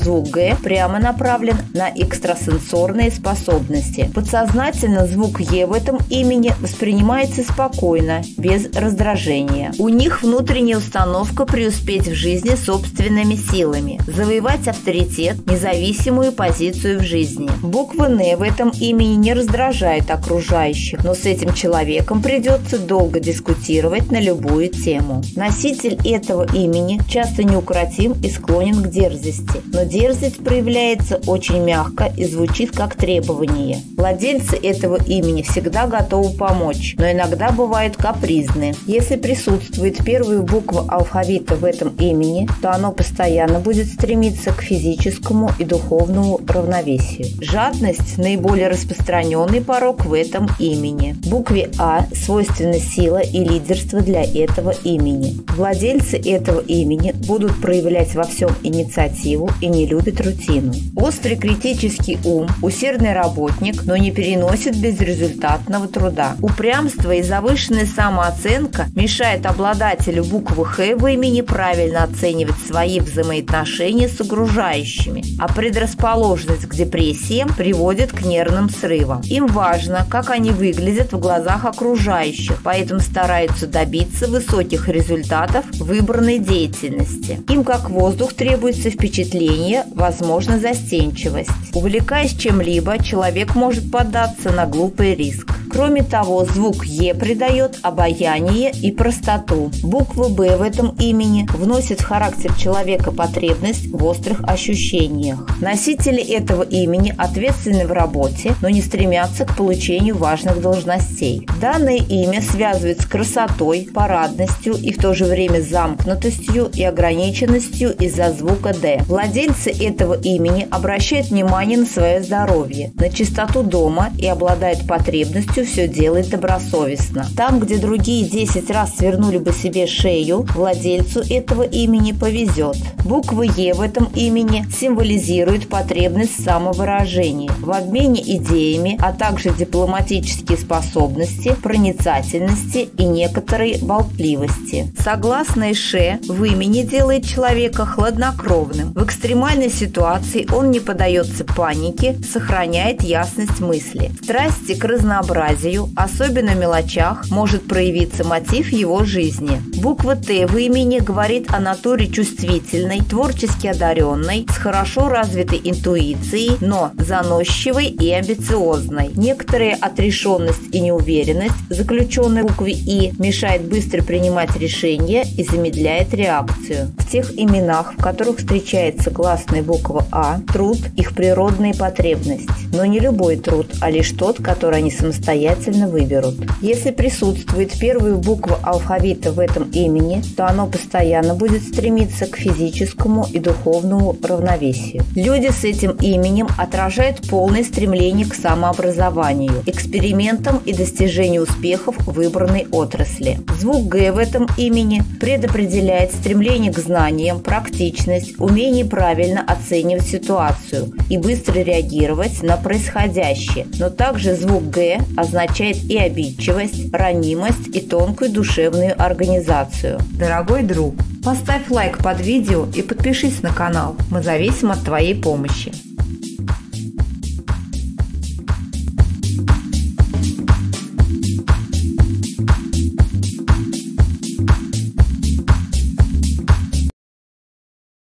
звук «г» прямо направлен на экстрасенсорные способности. Подсознательно звук «е» в этом имени воспринимается спокойно, без раздражения. У них внутренняя установка преуспеть в жизни собственными силами, завоевать авторитет, независимую позицию в жизни. Буква «н» в этом имени не раздражает окружающих, но с этим человеком придется долго дискутировать на любую тему. Носитель этого имени часто неукротим и склонен к дерзости, но дерзость проявляется очень мягко и звучит как требование. Владельцы этого имени всегда готовы помочь, но иногда бывают капризны. Если присутствует первая буква алфавита в этом имени, то оно постоянно будет стремиться к физическому и духовному равновесию. Жадность – наиболее распространенный порок в этом имени. Букве «А» свойственна сила и лидерство для этого имени. Владельцы этого имени будут проявлять во всем инициативу и не любят рутину. Острый критический ум, усердный работник, но не переносит безрезультатного труда. Упрямство и завышенная самооценка мешает обладателю буквы «Х» в имени правильно оценивать свои взаимоотношения с окружающими, а предрасположенность к депрессиям приводит к нервным срывам. Им важно, как они выглядят в глазах окружающих, поэтому стараются добиться высоких результатов в выбранной деятельности. Им, как воздух, требуется впечатление, возможно, застенчивость. Увлекаясь чем-либо, человек может поддаться на глупый риск. Кроме того, звук «е» придает обаяние и простоту. Буква «б» в этом имени вносит в характер человека потребность в острых ощущениях. Носители этого имени ответственны в работе, но не стремятся к получению важных должностей. Данное имя связывают с красотой, парадностью и в то же время замкнутостью и ограниченностью из-за звука «д». Владельцы этого имени обращают внимание на свое здоровье, на чистоту дома и обладают потребностью все делать добросовестно. Там, где другие 10 раз свернули бы себе шею, владельцу этого имени повезет. Буква «е» в этом имени символизирует потребность в самовыражении, в обмене идеями, а также дипломатические способности, проницательности и некоторой болтливости. Согласное «ш» в имени делает человека хладнокровным. В экстремальной ситуации он не поддается панике, сохраняет ясность мысли. Страсти к разнообразию, особенно в мелочах, может проявиться мотив его жизни. Буква «т» в имени говорит о натуре чувствительной, творчески одаренной, с хорошо развитой интуицией, но заносчивой и амбициозной. Некоторая отрешенность и неуверенность, заключенная в букве «и», мешает быстро принимать решения и замедляет реакцию. В тех именах, в которых встречается гласная буква «а», труд – их природная потребность. Но не любой труд, а лишь тот, который они самостоятельно выберут. Если присутствует первая буква алфавита в этом имени, то оно постоянно будет стремиться к физическому и духовному равновесию. Люди с этим именем отражают полное стремление к самообразованию, экспериментам и достижению успехов в выбранной отрасли. Звук «г» в этом имени предопределяет стремление к знаниям, практичность, умение правильно оценивать ситуацию и быстро реагировать на происходящее. Но также звук «г» означает и обидчивость, ранимость и тонкую душевную организацию. Дорогой друг, поставь лайк под видео и подпишись на канал. Мы зависим от твоей помощи.